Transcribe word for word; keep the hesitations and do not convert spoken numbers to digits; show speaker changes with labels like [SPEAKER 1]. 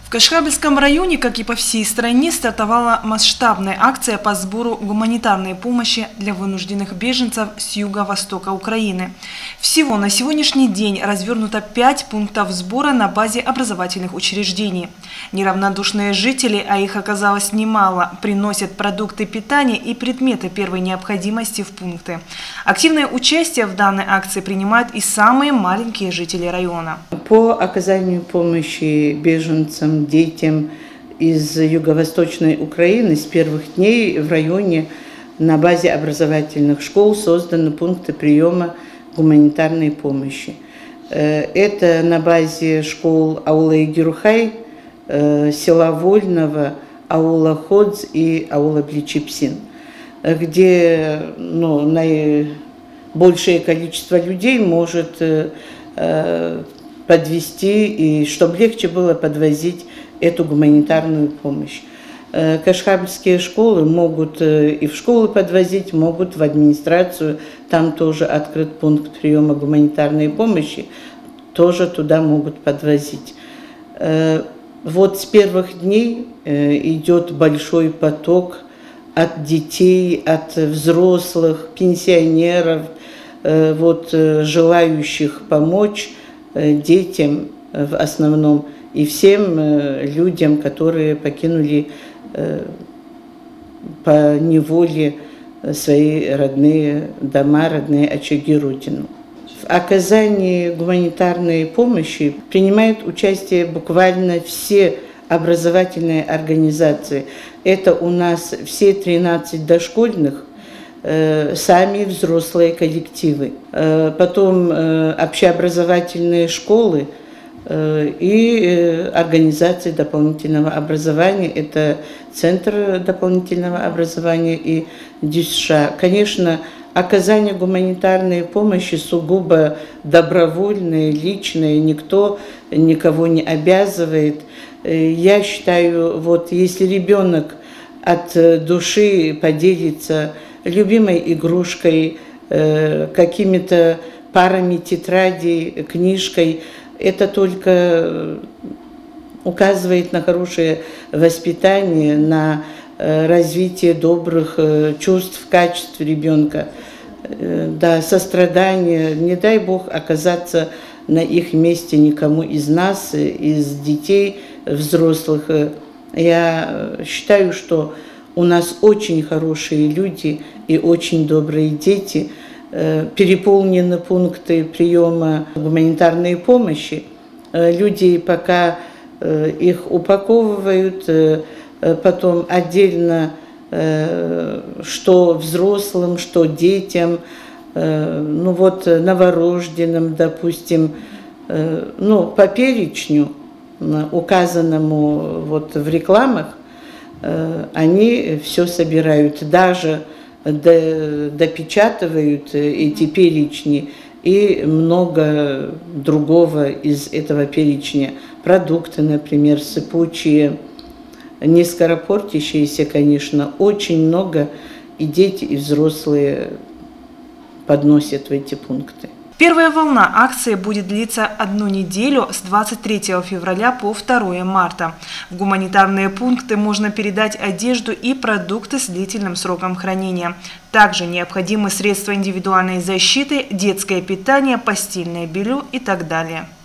[SPEAKER 1] В Кашхабльском районе, как и по всей стране, стартовала масштабная акция по сбору гуманитарной помощи для вынужденных беженцев с юго-востока Украины. Всего на сегодняшний день развернуто пять пунктов сбора на базе образовательных учреждений. Неравнодушные жители, а их оказалось немало, приносят продукты питания и предметы первой необходимости в пункты. Активное участие в данной акции принимают и самые маленькие жители района.
[SPEAKER 2] По оказанию помощи беженцам, детям из юго-восточной Украины с первых дней в районе на базе образовательных школ созданы пункты приема гуманитарной помощи. Это на базе школ аула Игирухай, села Вольного, аула Ходз и аула Бличипсин, где ну, наибольшее количество людей может подвести, и чтобы легче было подвозить эту гуманитарную помощь. Кашхабльские школы могут и в школы подвозить, могут в администрацию, там тоже открыт пункт приема гуманитарной помощи, тоже туда могут подвозить. Вот с первых дней идет большой поток от детей, от взрослых, пенсионеров, вот, желающих помочь детям в основном и всем людям, которые покинули по неволе свои родные дома, родные очаги, родину. В оказании гуманитарной помощи принимают участие буквально все образовательные организации. Это у нас все тринадцать дошкольных, сами взрослые коллективы, потом общеобразовательные школы и организации дополнительного образования, это Центр дополнительного образования и ДЮСШ. Конечно, оказание гуманитарной помощи сугубо добровольное, личное, никто никого не обязывает. Я считаю, вот если ребенок от души поделится любимой игрушкой, какими-то парами тетрадей, книжкой, это только указывает на хорошее воспитание, на развитие добрых чувств, качеств ребенка, да, сострадание. Не дай Бог оказаться на их месте никому из нас, из детей, взрослых. Я считаю, что у нас очень хорошие люди и очень добрые дети. Переполнены пункты приема гуманитарной помощи. Люди пока их упаковывают, потом отдельно что взрослым, что детям, ну вот новорожденным, допустим, ну по перечню, указанному вот в рекламах, они все собирают, даже допечатывают эти перечни и много другого из этого перечня. Продукты, например, сыпучие, не скоропортящиеся, конечно, очень много, и дети, и взрослые подносят в эти пункты.
[SPEAKER 1] Первая волна акции будет длиться одну неделю с двадцать третьего февраля по второе марта. В гуманитарные пункты можно передать одежду и продукты с длительным сроком хранения. Также необходимы средства индивидуальной защиты, детское питание, постельное белье и так далее.